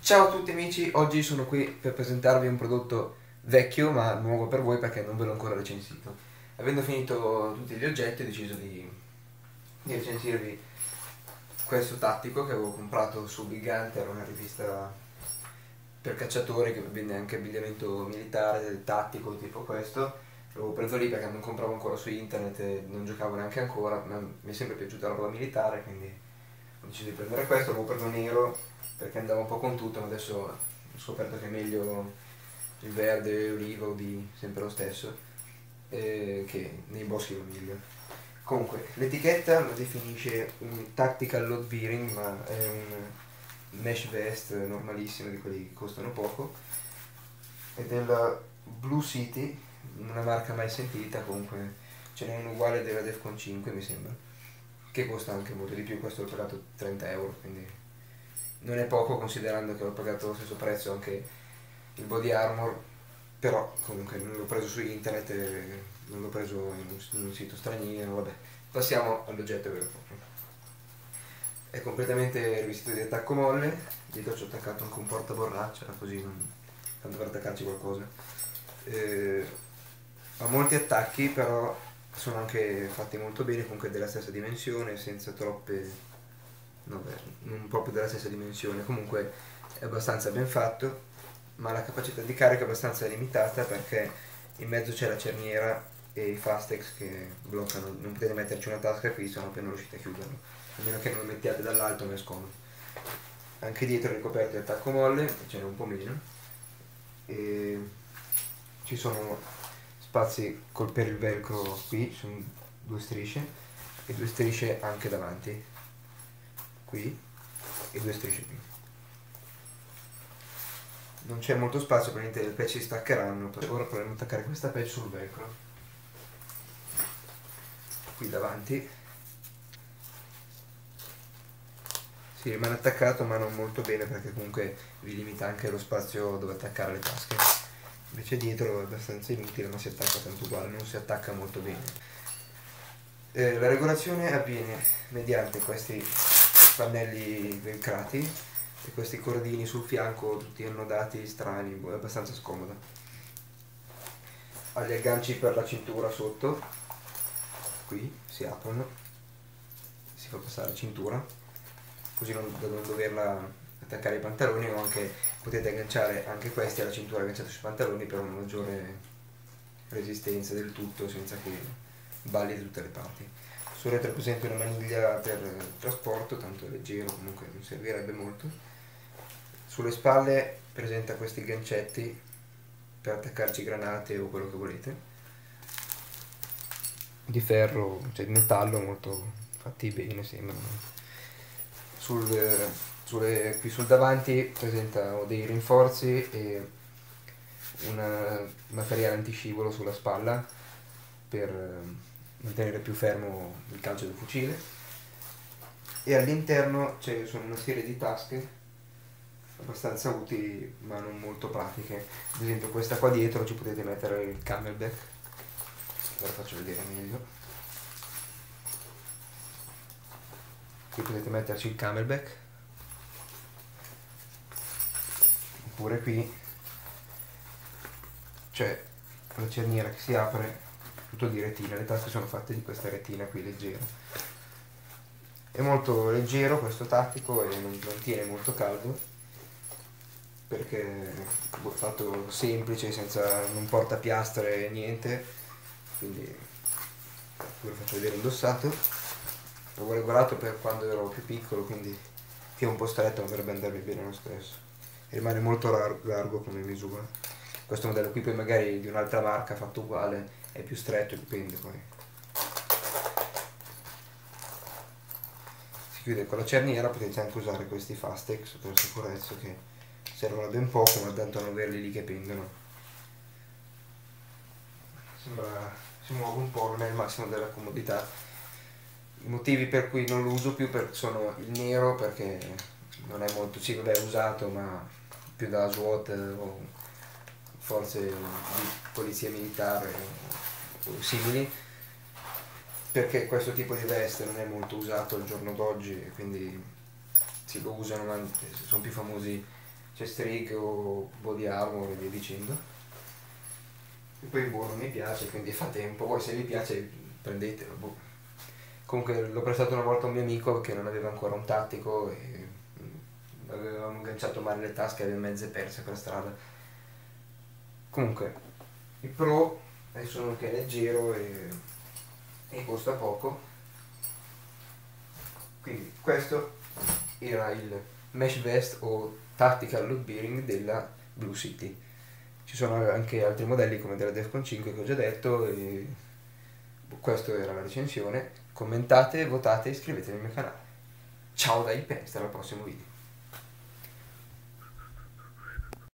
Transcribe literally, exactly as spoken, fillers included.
Ciao a tutti amici, oggi sono qui per presentarvi un prodotto vecchio ma nuovo per voi perché non ve l'ho ancora recensito. Avendo finito tutti gli oggetti ho deciso di, di recensirvi questo tattico che avevo comprato su Big Hunter, una rivista per cacciatori che vende anche abbigliamento militare, tattico, tipo questo. L'avevo preso lì perché non compravo ancora su internet e non giocavo neanche ancora, ma mi è sempre piaciuta la roba militare, quindi ho deciso di prendere questo. L'avevo preso nero perché andava un po' con tutto, ma adesso ho scoperto che è meglio il verde, oliva o di sempre lo stesso, eh, che nei boschi va meglio. Comunque, l'etichetta lo definisce un tactical load bearing, ma è un mesh vest normalissimo, di quelli che costano poco, è della Blue City, una marca mai sentita. Comunque ce n'è un uguale della Defcon cinque mi sembra, che costa anche molto di più. Questo l'ho pagato trenta euro, quindi non è poco considerando che ho pagato lo stesso prezzo anche il body armor, però comunque non l'ho preso su internet e non l'ho preso in un, in un sito straniero. Vabbè, passiamo all'oggetto vero e proprio. È completamente rivestito di attacco molle, dietro ci ho attaccato anche un portaborraccia, così non, tanto per attaccarci qualcosa. Eh, ha molti attacchi, però sono anche fatti molto bene, comunque della stessa dimensione, senza troppe... no, beh, non proprio della stessa dimensione, comunque è abbastanza ben fatto, ma la capacità di carica è abbastanza limitata perché in mezzo c'è la cerniera e i fastex che bloccano. Non potete metterci una tasca qui, sennò poi non riuscite a chiuderlo, a meno che non lo mettiate dall'alto, ma è scomodo. Anche dietro è ricoperto di attacco molle, ce n'è un po' meno, e ci sono spazi col per il velcro qui, ci sono due strisce e due strisce anche davanti qui e due strisce qui. Non c'è molto spazio, praticamente le patch si staccheranno. Ora proviamo ad attaccare questa patch sul velcro qui davanti. Si rimane attaccato ma non molto bene, perché comunque vi limita anche lo spazio dove attaccare le tasche. Invece dietro è abbastanza inutile, ma si attacca tanto uguale, non si attacca molto bene. Eh, la regolazione avviene mediante questi pannelli velcrati e questi cordini sul fianco tutti annodati strani, è abbastanza scomoda. Ha gli agganci per la cintura sotto, qui si aprono, si fa passare la cintura, così non, da non doverla attaccare ai pantaloni, o anche potete agganciare anche questi alla cintura agganciata sui pantaloni per una maggiore resistenza del tutto, senza che balli da tutte le parti. Sul retro è presente una maniglia per trasporto, tanto è leggero, comunque non servirebbe molto. Sulle spalle presenta questi gancetti per attaccarci granate o quello che volete, di ferro, cioè di metallo, molto fatti bene sembrano. Sul, sulle, qui sul davanti presenta dei rinforzi e un materiale antiscivolo sulla spalla per mantenere più fermo il calcio del fucile, e all'interno c'è sono una serie di tasche abbastanza utili ma non molto pratiche. Ad esempio questa qua dietro ci potete mettere il camelback, ve la faccio vedere meglio. Qui potete metterci il camelback, oppure qui c'è la cerniera che si apre, tutto di retina, le tasche sono fatte di questa retina qui leggera. È molto leggero questo tattico e non, non tiene molto caldo, perché è fatto semplice, senza, non porta piastre e niente, quindi ve lo faccio vedere indossato. L'avevo regolato per quando ero più piccolo, quindi che è un po' stretto, ma dovrebbe andarmi bene lo stesso, e rimane molto largo come misura. Questo modello qui poi magari di un'altra marca fatto uguale è più stretto, dipende poi. Si chiude con la cerniera, potete anche usare questi fastex per sicurezza che servono ben poco, ma tanto non averli lì che pendono. Sembra si muove un po', non è il massimo della comodità. I motivi per cui non lo uso più per, sono il nero, perché non è molto, sì vabbè, usato, ma più da SWAT o forze di polizia militare o simili, perché questo tipo di veste non è molto usato al giorno d'oggi, quindi si lo usano, ma sono più famosi c'è Strig o Body Armor e via dicendo. E poi boh, non mi piace, quindi fa tempo, poi se vi piace prendetelo. Boh. Comunque l'ho prestato una volta a un mio amico che non aveva ancora un tattico e mm, avevamo agganciato male le tasche e aveva mezze perse per strada. Comunque il Pro adesso uno che è leggero e, e costa poco, quindi questo era il Mesh Vest o Tactical Load Bearing della Blue City. Ci sono anche altri modelli come della Defcon cinque che ho già detto e questa era la recensione. Commentate, votate e iscrivetevi al mio canale. Ciao da Ipenster, al prossimo video.